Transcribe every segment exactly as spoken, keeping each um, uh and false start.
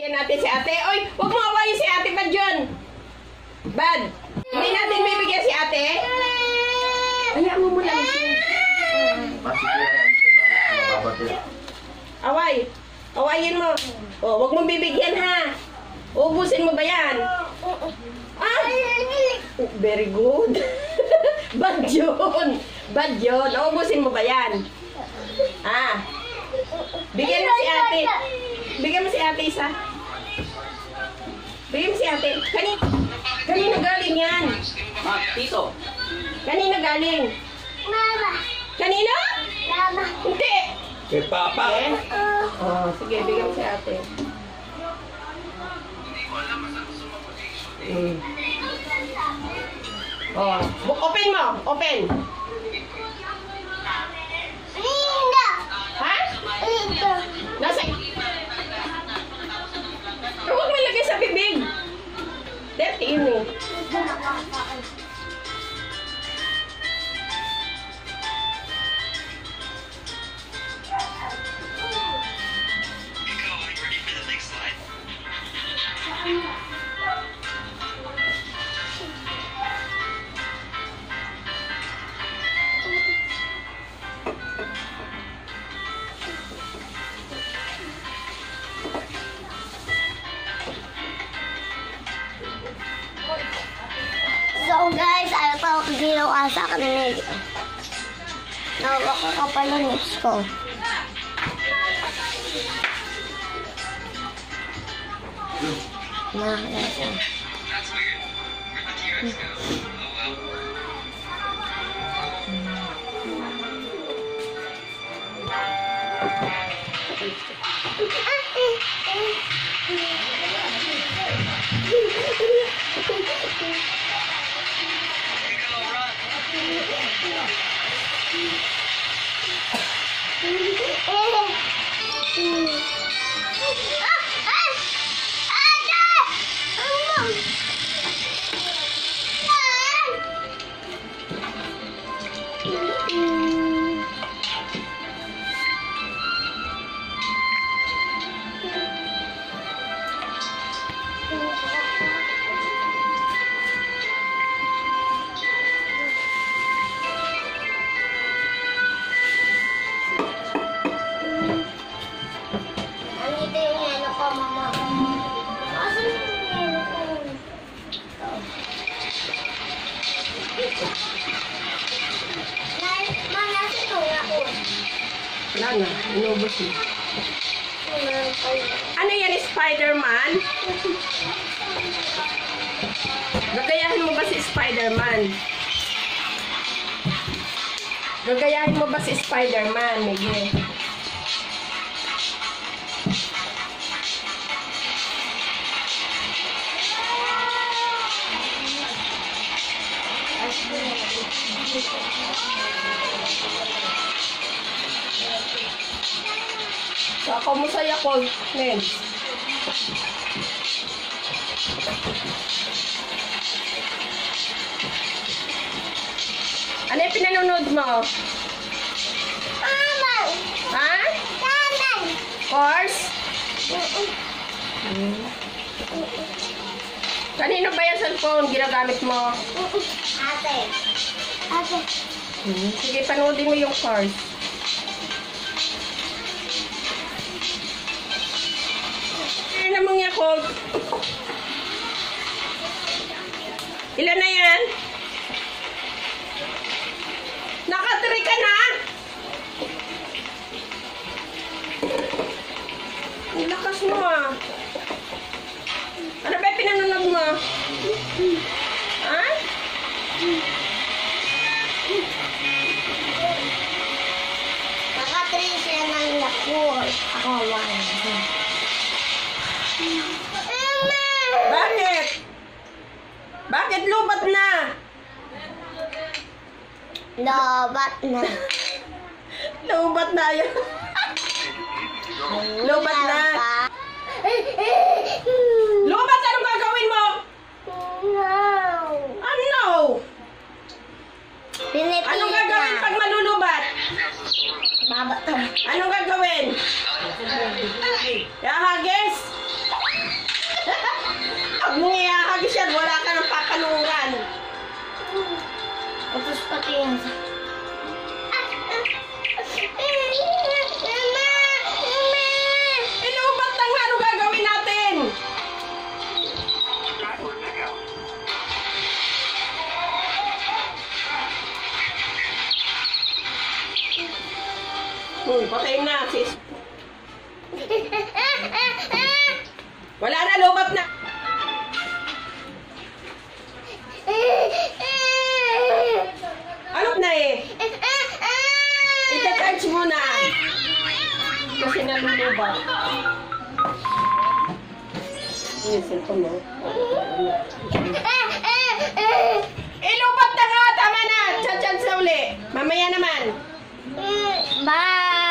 Bigyan natin si ate. Oy, huwag mo awayin si ate Bad yun. Bad. Hindi natin bibigyan si ate. Hayaan mo muna siya. Away. Awayin mo. Oh, huwag mo bibigyan ha. Ubusin mo ba yan? Ah! Oh, very good. Bad yun. Bad yun. Ubusin mo ba yan? Ah. Bigyan mo si ate. Bigyan mo si ate isa. Bigyan mo si ate. Kanina, kanina galing yan. Ma, tito. Kanina galing. Mama. Kanina? Mama. Hindi. Kay Papa. Eh? Oh, sige, bigyan mo si ate. Mm. Oh, open mo. Open. Linda. Ha? Linda. Nasa... Huwag mo lagay sa bibig. Dirty yun eh. So guys, ayaw pa ako ginawa sa akin ni Nawak ko ka pala nips ko. Nakakasa. Wala na, inubos mo. Ano yan, Spider-Man? Gagayahin mo ba si Spider-Man? Gagayahin mo ba si Spider-Man, Miguel? So, ako masaya ko, Neds. Ano yung pinanonood mo? Mama. Ha? Mama. Course? Hmm. Kanino ba yung cellphone ginagamit mo? Ate. Ate. Hmm. Sige, panoodin mo yung course. Ilan mong Yakult? Ilan na yan? Nakatry ka na? Ang lakas mo ah. Ano ba yung pinanonood mo? Ha? Nakatry siya ng Yakult. Ako, one. Bakit? Bakit lubat na? Lobat na. Lubat na yun. Lubat na. Lubat, anong gagawin mo? No. Ano? Pinipili Anong gagawin na. pag malulubat? Baba to. Anong gagawin? Yahagis? yung... Inubat na nga, ano gagawin natin? Hmm, patayin na, sis. Wala na, lubat na. Ano na eh? Ita-charge mo na. Kasi nalulubat. Yung cellphone mo. Ilubat na nga, tama na. Cha-charge na uli. Mamaya naman.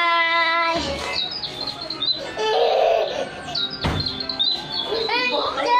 Bye!